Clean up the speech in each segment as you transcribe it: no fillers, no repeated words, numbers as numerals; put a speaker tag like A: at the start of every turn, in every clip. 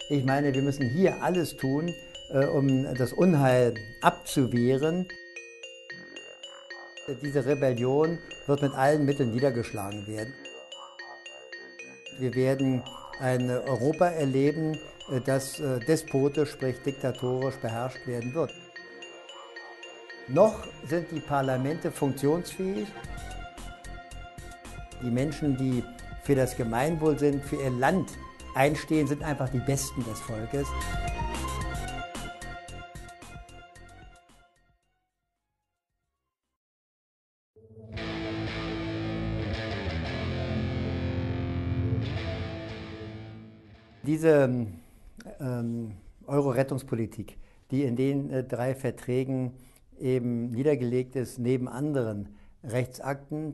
A: Ich meine, wir müssen hier alles tun, um das Unheil abzuwehren. Diese Rebellion wird mit allen Mitteln niedergeschlagen werden. Wir werden ein Europa erleben, das despotisch, sprich diktatorisch beherrscht werden wird. Noch sind die Parlamente funktionsfähig. Die Menschen, die für das Gemeinwohl sind, für ihr Land einstehen, sind einfach die Besten des Volkes. Diese Euro-Rettungspolitik, die in den drei Verträgen eben niedergelegt ist, neben anderen Rechtsakten,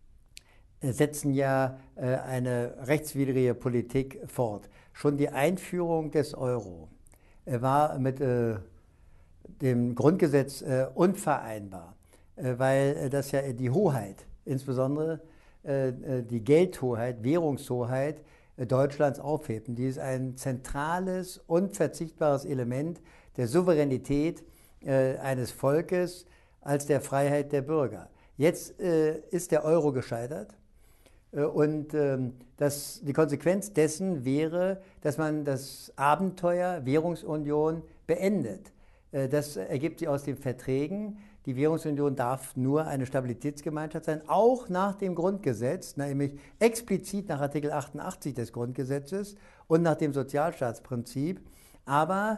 A: setzen ja eine rechtswidrige Politik fort. Schon die Einführung des Euro war mit dem Grundgesetz unvereinbar, weil das ja die Hoheit, insbesondere die Geldhoheit, Währungshoheit Deutschlands aufhebt. Und dies ist ein zentrales, unverzichtbares Element der Souveränität eines Volkes als der Freiheit der Bürger. Jetzt ist der Euro gescheitert. Und die Konsequenz dessen wäre, dass man das Abenteuer Währungsunion beendet. Das ergibt sich aus den Verträgen. Die Währungsunion darf nur eine Stabilitätsgemeinschaft sein, auch nach dem Grundgesetz, nämlich explizit nach Artikel 88 des Grundgesetzes und nach dem Sozialstaatsprinzip. Aber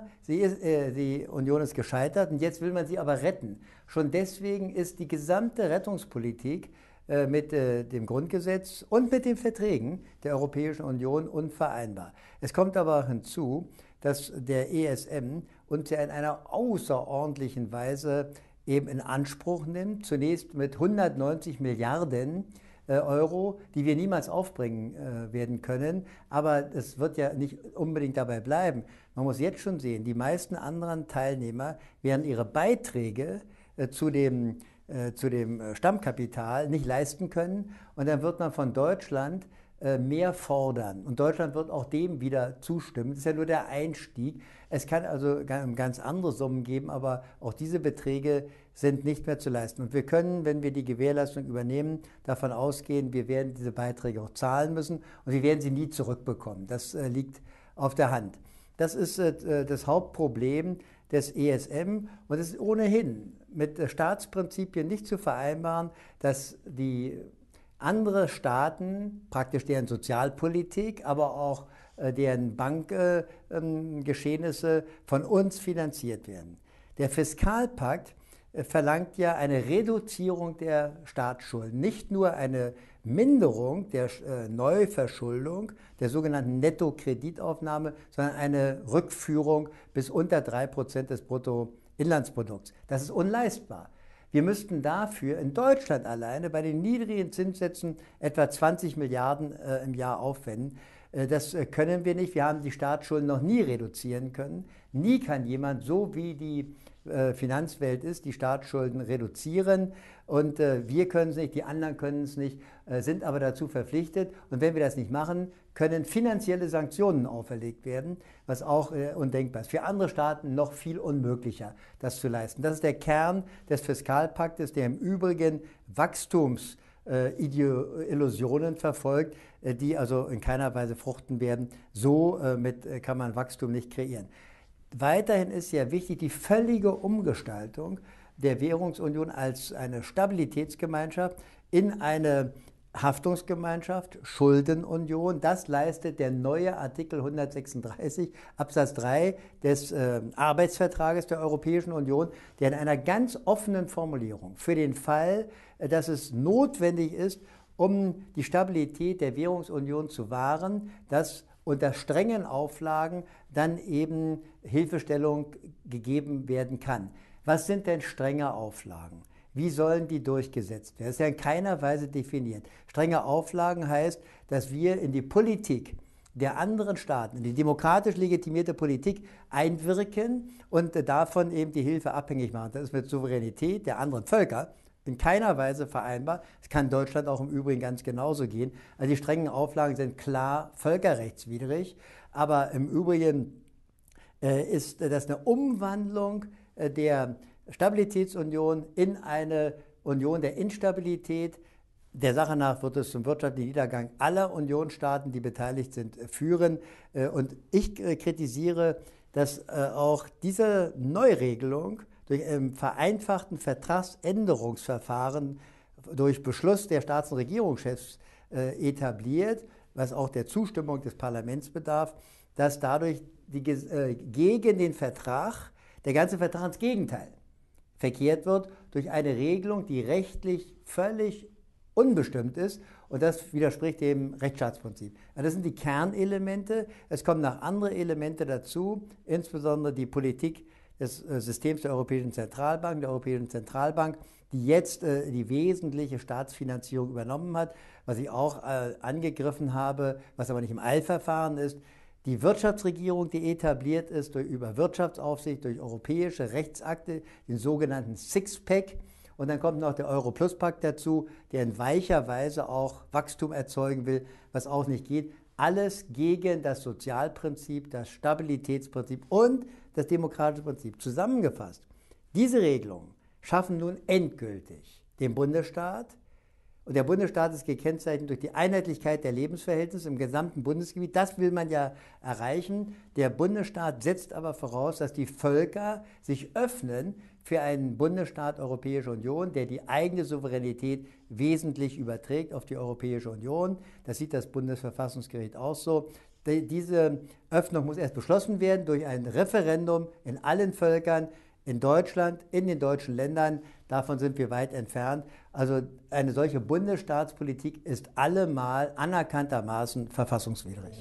A: die Union ist gescheitert und jetzt will man sie aber retten. Schon deswegen ist die gesamte Rettungspolitik mit dem Grundgesetz und mit den Verträgen der Europäischen Union unvereinbar. Es kommt aber hinzu, dass der ESM uns ja in einer außerordentlichen Weise eben in Anspruch nimmt, zunächst mit 190 Milliarden Euro, die wir niemals aufbringen werden können. Aber es wird ja nicht unbedingt dabei bleiben. Man muss jetzt schon sehen, die meisten anderen Teilnehmer werden ihre Beiträge zu dem Stammkapital nicht leisten können. Und dann wird man von Deutschland mehr fordern. Und Deutschland wird auch dem wieder zustimmen. Das ist ja nur der Einstieg. Es kann also ganz andere Summen geben, aber auch diese Beträge sind nicht mehr zu leisten. Und wir können, wenn wir die Gewährleistung übernehmen, davon ausgehen, wir werden diese Beiträge auch zahlen müssen und wir werden sie nie zurückbekommen. Das liegt auf der Hand. Das ist das Hauptproblem des ESM und es ist ohnehin mit Staatsprinzipien nicht zu vereinbaren, dass die andere Staaten, praktisch deren Sozialpolitik, aber auch deren Bankgeschehnisse von uns finanziert werden. Der Fiskalpakt verlangt ja eine Reduzierung der Staatsschulden, nicht nur eine Minderung der Neuverschuldung, der sogenannten Nettokreditaufnahme, sondern eine Rückführung bis unter 3% des Bruttoinlandsprodukts. Das ist unleistbar. Wir müssten dafür in Deutschland alleine bei den niedrigen Zinssätzen etwa 20 Milliarden im Jahr aufwenden. Das können wir nicht. Wir haben die Staatsschulden noch nie reduzieren können. Nie kann jemand, so wie die Finanzwelt ist, die Staatsschulden reduzieren. Und wir können es nicht, die anderen können es nicht, sind aber dazu verpflichtet. Und wenn wir das nicht machen, können finanzielle Sanktionen auferlegt werden, was auch undenkbar ist. Für andere Staaten noch viel unmöglicher, das zu leisten. Das ist der Kern des Fiskalpaktes, der im Übrigen Wachstumsillusionen verfolgt, die also in keiner Weise fruchten werden. So kann man Wachstum nicht kreieren. Weiterhin ist ja wichtig die völlige Umgestaltung der Währungsunion als eine Stabilitätsgemeinschaft in eine Haftungsgemeinschaft, Schuldenunion. Das leistet der neue Artikel 136 Absatz 3 des Arbeitsvertrages der Europäischen Union, der in einer ganz offenen Formulierung für den Fall, dass es notwendig ist, um die Stabilität der Währungsunion zu wahren, dass unter strengen Auflagen dann eben Hilfestellung gegeben werden kann. Was sind denn strenge Auflagen? Wie sollen die durchgesetzt werden? Das ist ja in keiner Weise definiert. Strenge Auflagen heißt, dass wir in die Politik der anderen Staaten, in die demokratisch legitimierte Politik einwirken und davon eben die Hilfe abhängig machen. Das ist mit Souveränität der anderen Völker in keiner Weise vereinbar. Das kann Deutschland auch im Übrigen ganz genauso gehen. Also die strengen Auflagen sind klar völkerrechtswidrig, aber im Übrigen ist das eine Umwandlung der Stabilitätsunion in eine Union der Instabilität. Der Sache nach wird es zum wirtschaftlichen Niedergang aller Unionsstaaten, die beteiligt sind, führen. Und ich kritisiere, dass auch diese Neuregelung durch einen vereinfachten Vertragsänderungsverfahren durch Beschluss der Staats- und Regierungschefs etabliert, was auch der Zustimmung des Parlaments bedarf, dass dadurch gegen den Vertrag, der ganze Vertrag ins Gegenteil verkehrt wird, durch eine Regelung, die rechtlich völlig unbestimmt ist, und das widerspricht dem Rechtsstaatsprinzip. Das sind die Kernelemente. Es kommen noch andere Elemente dazu, insbesondere die Politik des Systems der Europäischen Zentralbank, die jetzt die wesentliche Staatsfinanzierung übernommen hat, was ich auch angegriffen habe, was aber nicht im Eilverfahren ist. Die Wirtschaftsregierung, die etabliert ist über Wirtschaftsaufsicht, durch europäische Rechtsakte, den sogenannten Sixpack. Und dann kommt noch der Euro-Plus-Pakt dazu, der in weicher Weise auch Wachstum erzeugen will, was auch nicht geht. Alles gegen das Sozialprinzip, das Stabilitätsprinzip und das demokratische Prinzip. Zusammengefasst, diese Regelungen schaffen nun endgültig den Bundesstaat. Und der Bundesstaat ist gekennzeichnet durch die Einheitlichkeit der Lebensverhältnisse im gesamten Bundesgebiet. Das will man ja erreichen. Der Bundesstaat setzt aber voraus, dass die Völker sich öffnen für einen Bundesstaat Europäische Union, der die eigene Souveränität wesentlich überträgt auf die Europäische Union. Das sieht das Bundesverfassungsgericht auch so. Diese Öffnung muss erst beschlossen werden durch ein Referendum in allen Völkern, in Deutschland, in den deutschen Ländern. Davon sind wir weit entfernt. Also eine solche Bundesstaatspolitik ist allemal anerkanntermaßen verfassungswidrig.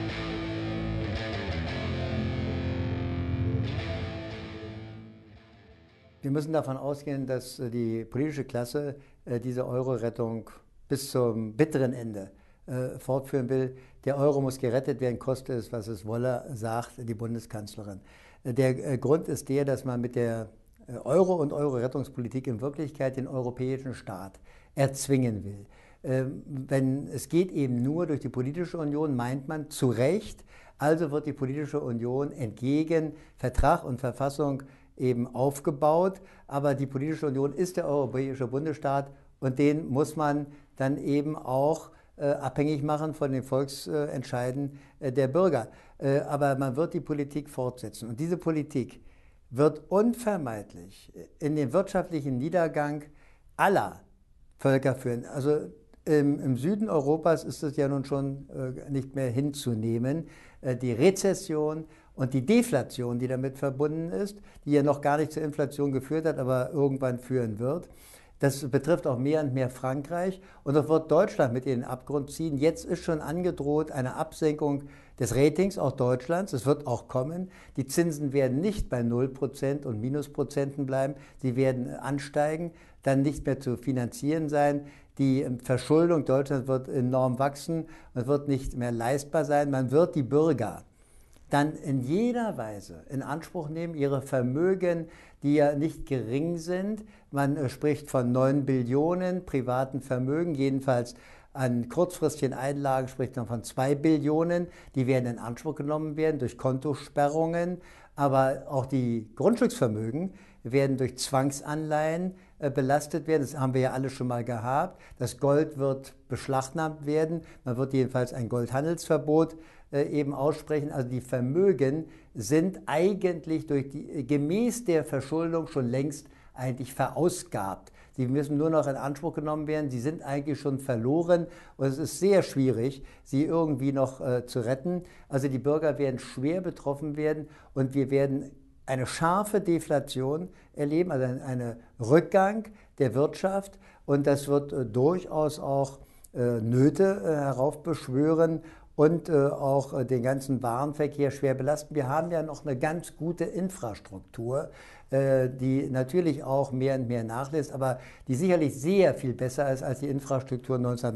A: Wir müssen davon ausgehen, dass die politische Klasse diese Euro-Rettung bis zum bitteren Ende fortführen will. Der Euro muss gerettet werden, koste es, was es wolle, sagt die Bundeskanzlerin. Der Grund ist der, dass man mit der Euro- und Euro-Rettungspolitik in Wirklichkeit den europäischen Staat erzwingen will. Es geht eben nur durch die politische Union, meint man zu Recht, also wird die politische Union entgegen Vertrag und Verfassung eben aufgebaut, aber die politische Union ist der europäische Bundesstaat und den muss man dann eben auch abhängig machen von den Volksentscheiden der Bürger. Aber man wird die Politik fortsetzen und diese Politik wird unvermeidlich in den wirtschaftlichen Niedergang aller Völker führen. Also im Süden Europas ist es ja nun schon nicht mehr hinzunehmen. Die Rezession und die Deflation, die damit verbunden ist, die ja noch gar nicht zur Inflation geführt hat, aber irgendwann führen wird. Das betrifft auch mehr und mehr Frankreich und das wird Deutschland mit in den Abgrund ziehen. Jetzt ist schon angedroht eine Absenkung des Ratings auch Deutschlands. Es wird auch kommen. Die Zinsen werden nicht bei 0% und Minusprozenten bleiben. Sie werden ansteigen, dann nicht mehr zu finanzieren sein. Die Verschuldung Deutschlands wird enorm wachsen und wird nicht mehr leistbar sein. Man wird die Bürger dann in jeder Weise in Anspruch nehmen, ihre Vermögen, die ja nicht gering sind. Man spricht von 9 Billionen privaten Vermögen, jedenfalls an kurzfristigen Einlagen spricht man von 2 Billionen. Die werden in Anspruch genommen werden durch Kontosperrungen, aber auch die Grundstücksvermögen werden durch Zwangsanleihen belastet werden. Das haben wir ja alle schon mal gehabt. Das Gold wird beschlagnahmt werden. Man wird jedenfalls ein Goldhandelsverbot eben aussprechen. Also die Vermögen sind eigentlich gemäß der Verschuldung schon längst eigentlich verausgabt. Sie müssen nur noch in Anspruch genommen werden. Sie sind eigentlich schon verloren und es ist sehr schwierig, sie irgendwie noch zu retten. Also die Bürger werden schwer betroffen werden und wir werden eine scharfe Deflation erleben, also einen Rückgang der Wirtschaft und das wird durchaus auch Nöte heraufbeschwören und auch den ganzen Warenverkehr schwer belasten. Wir haben ja noch eine ganz gute Infrastruktur, die natürlich auch mehr und mehr nachlässt, aber die sicherlich sehr viel besser ist als die Infrastruktur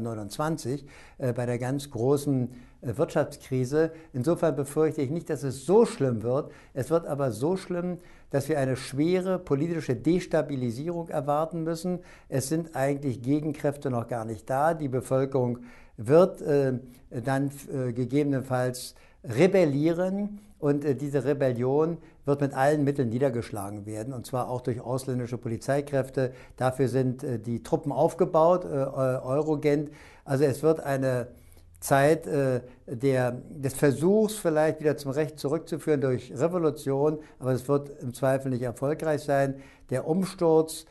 A: 1929 bei der ganz großen Wirtschaftskrise. Insofern befürchte ich nicht, dass es so schlimm wird. Es wird aber so schlimm, dass wir eine schwere politische Destabilisierung erwarten müssen. Es sind eigentlich Gegenkräfte noch gar nicht da. Die Bevölkerung wird dann gegebenenfalls rebellieren und diese Rebellion wird mit allen Mitteln niedergeschlagen werden, und zwar auch durch ausländische Polizeikräfte. Dafür sind die Truppen aufgebaut, Eurogent. Also es wird eine Zeit des Versuchs, vielleicht wieder zum Recht zurückzuführen durch Revolution, aber es wird im Zweifel nicht erfolgreich sein. Der Umsturz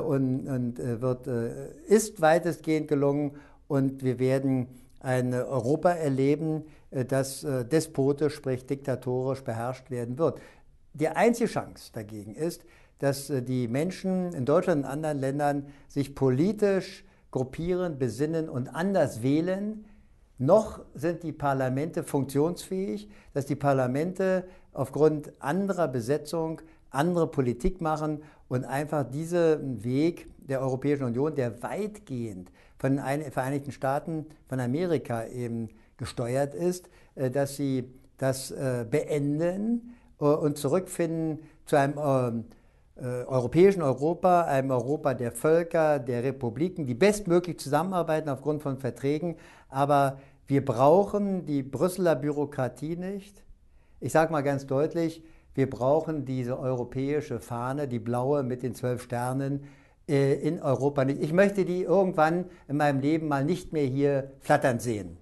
A: ist weitestgehend gelungen, und wir werden ein Europa erleben, das despotisch, sprich diktatorisch beherrscht werden wird. Die einzige Chance dagegen ist, dass die Menschen in Deutschland und anderen Ländern sich politisch gruppieren, besinnen und anders wählen. Noch sind die Parlamente funktionsfähig, dass die Parlamente aufgrund anderer Besetzung andere Politik machen und einfach diesen Weg der Europäischen Union, der weitgehend von den Vereinigten Staaten von Amerika eben gesteuert ist, dass sie das beenden und zurückfinden zu einem europäischen Europa, einem Europa der Völker, der Republiken, die bestmöglich zusammenarbeiten aufgrund von Verträgen. Aber wir brauchen die Brüsseler Bürokratie nicht. Ich sage mal ganz deutlich, wir brauchen diese europäische Fahne, die blaue mit den 12 Sternen, in Europa nicht. Ich möchte die irgendwann in meinem Leben mal nicht mehr hier flattern sehen.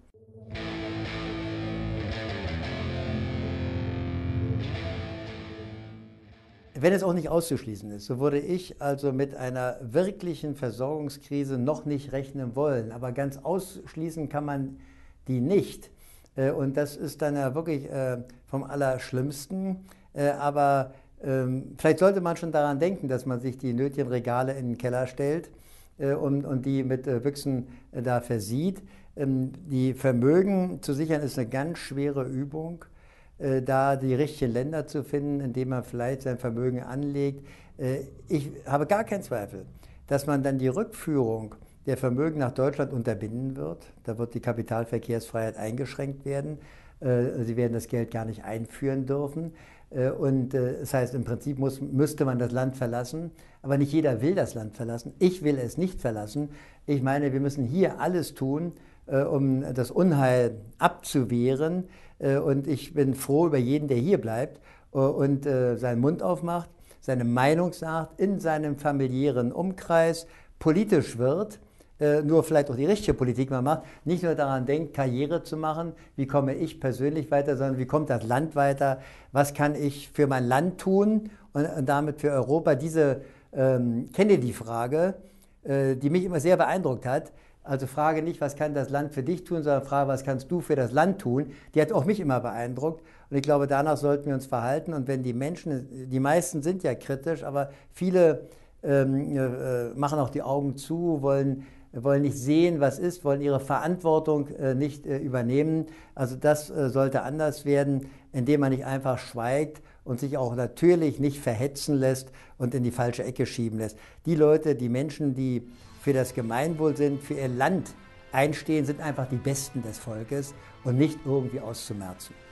A: Wenn es auch nicht auszuschließen ist, so würde ich also mit einer wirklichen Versorgungskrise noch nicht rechnen wollen. Aber ganz ausschließen kann man die nicht. Und das ist dann ja wirklich vom Allerschlimmsten. Aber vielleicht sollte man schon daran denken, dass man sich die nötigen Regale in den Keller stellt und die mit Büchsen da versieht. Die Vermögen zu sichern ist eine ganz schwere Übung, da die richtigen Länder zu finden, in denen man vielleicht sein Vermögen anlegt. Ich habe gar keinen Zweifel, dass man dann die Rückführung der Vermögen nach Deutschland unterbinden wird. Da wird die Kapitalverkehrsfreiheit eingeschränkt werden. Sie werden das Geld gar nicht einführen dürfen. Und das heißt, im Prinzip müsste man das Land verlassen. Aber nicht jeder will das Land verlassen. Ich will es nicht verlassen. Ich meine, wir müssen hier alles tun, um das Unheil abzuwehren. Und ich bin froh über jeden, der hier bleibt und seinen Mund aufmacht, seine Meinung sagt, in seinem familiären Umkreis politisch wird, nur vielleicht auch die richtige Politik man macht, nicht nur daran denkt, Karriere zu machen, wie komme ich persönlich weiter, sondern wie kommt das Land weiter, was kann ich für mein Land tun und damit für Europa. Diese Kennedy-Frage, die mich immer sehr beeindruckt hat, also Frage nicht, was kann das Land für dich tun, sondern Frage, was kannst du für das Land tun, die hat auch mich immer beeindruckt. Und ich glaube, danach sollten wir uns verhalten. Und wenn die Menschen, die meisten sind ja kritisch, aber viele machen auch die Augen zu, wollen nicht sehen, was ist, wollen ihre Verantwortung nicht übernehmen. Also das sollte anders werden, indem man nicht einfach schweigt und sich auch natürlich nicht verhetzen lässt und in die falsche Ecke schieben lässt. Die Leute, die Menschen, die für das Gemeinwohl sind, für ihr Land einstehen, sind einfach die Besten des Volkes und nicht irgendwie auszumerzen.